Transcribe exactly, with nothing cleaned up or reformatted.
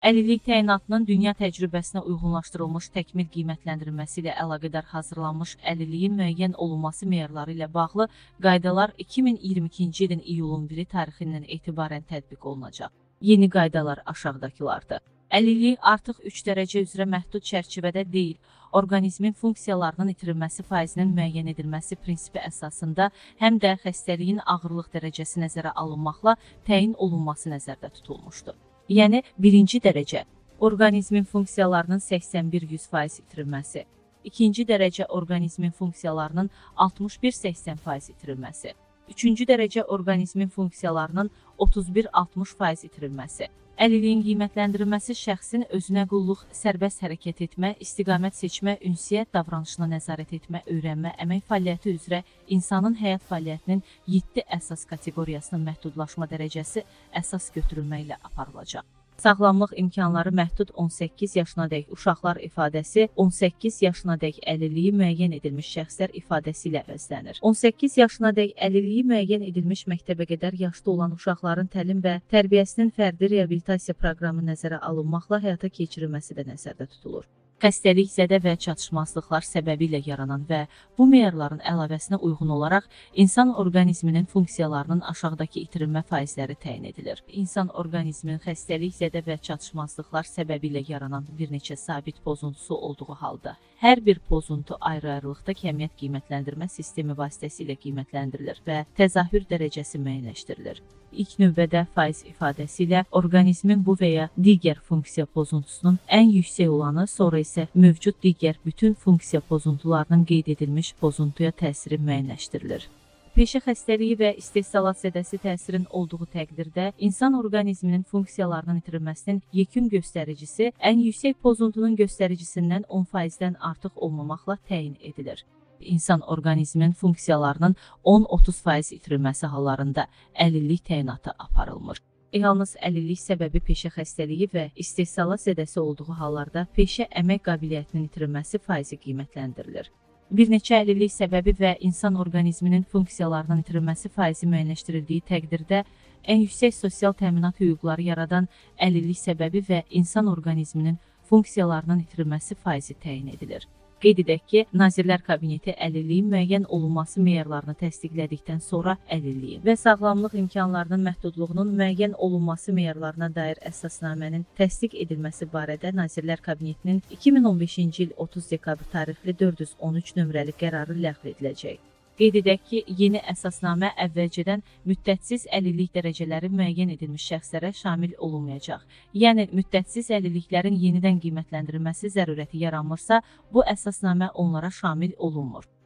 Əlillik təyinatının dünya təcrübəsinə uyğunlaşdırılmış təkmil qiymətləndirilməsi ilə əlaqədar hazırlanmış əlilliyin müəyyən olunması meyarları ilə bağlı qaydalar iki min iyirmi ikinci ilin iyulun biri tarixindən etibarən tətbiq olunacaq. Yeni qaydalar aşağıdakılardır. Əlillik artıq üç dərəcə üzrə məhdud çərçivədə deyil, orqanizmin funksiyalarının itirilməsi faizinin müəyyən edilməsi prinsipi əsasında həm də xəstəliyin ağırlıq dərəcəsi nəzərə alınmaqla təyin olunması nəzərdə tutulmuşdur. Yəni, birinci dərəcə orqanizmin funksiyalarının səksən bir yüz faiz itirilməsi, ikinci dərəcə orqanizmin funksiyalarının altmış bir səksən faiz itirilməsi, üçüncü dərəcə orqanizmin funksiyalarının otuz bir altmış faiz itirilməsi. Əlilliyin qiymətləndirilməsi şəxsin özünə qulluq, sərbəst hərəkət etmə, istiqamət seçmə, ünsiyyət davranışına nəzarət etmə, öyrənmə, əmək fəaliyyəti üzrə insanın həyat fəaliyyətinin yeddi əsas kateqoriyasının məhdudlaşma dərəcəsi əsas götürülməklə aparılacaq. Sağlamlıq imkanları məhdud on səkkiz yaşınadək uşaqlar ifadəsi on səkkiz yaşınadək əlilliyi müəyyən edilmiş şəxslər ifadəsi ilə əvəzlənir. on səkkiz yaşınadək əlilliyi müəyyən edilmiş məktəbəqədər yaşda olan uşaqların təlim və tərbiyəsinin fərdi reabilitasiya proqramı nəzərə alınmaqla həyata keçirilməsi də nəzərdə tutulur. Xəstəlik, zədə və çatışmazlıqlar səbəbilə yaranan və bu meyarların əlavəsinə uyğun olaraq insan orqanizminin funksiyalarının aşağıdakı itirilmə faizləri təyin edilir. İnsan orqanizminin xəstəlik, zədə və çatışmazlıqlar səbəbilə yaranan bir neçə sabit pozuntusu olduğu halda, hər bir pozuntu ayrı-ayrılıqda kəmiyyət qiymətləndirmə sistemi vasitəsilə qiymətləndirilir və təzahür dərəcəsi müəyyənləşdirilir. İlk növbədə faiz ifadəsi ilə orqanizmin bu və ya digər funksiya pozuntusunun ən yüksək olanı, sonra isə mövcud digər bütün funksiya pozuntularının qeyd edilmiş pozuntuya təsiri müəyyənləşdirilir. Peşə xəstəliyi və istehsalat zədəsi təsirin olduğu təqdirdə insan orqanizminin funksiyalarının itirilməsinin yekun göstəricisi ən yüksək pozuntunun göstəricisindən on faizdən artıq olmamaqla təyin edilir. İnsan orqanizminin funksiyalarının on otuz faiz itirilməsi hallarında əlillik təyinatı aparılmır. Yalnız əlillik səbəbi peşə xəstəliyi və istehsalat zədəsi olduğu hallarda peşə əmək qabiliyyətinin itirilməsi faizi qiymətləndirilir. Bir neçə əlillik səbəbi və insan orqanizminin funksiyalarının itirilməsi faizi müəyyənləşdirildiyi təqdirdə ən yüksək sosial təminat hüquqları yaradan əlillik səbəbi və insan orqanizminin funksiyalarının itirilməsi faizi təyin edilir. Qeyd edək ki, Nazirlər Kabineti əlilliyin müəyyən olunması meyarlarını təsdiqlədikdən sonra əlilliyin və sağlamlıq imkanlarının məhdudluğunun müəyyən olunması meyarlarına dair əsasnamənin təsdiq edilməsi barədə Nazirlər Kabinetinin iki min on beşinci il otuz dekabr tarixli dörd yüz on üç nömrəli qərarı ləğv ediləcək. Qeyd edək ki, yeni əsasnamə əvvəlcədən müddətsiz əlillik dərəcələri müəyyən edilmiş şəxslərə şamil olunmayacaq. Yəni, müddətsiz əlilliklərin yenidən qiymətləndirilməsi zərurəti yaranmırsa, bu əsasnamə onlara şamil olunmur.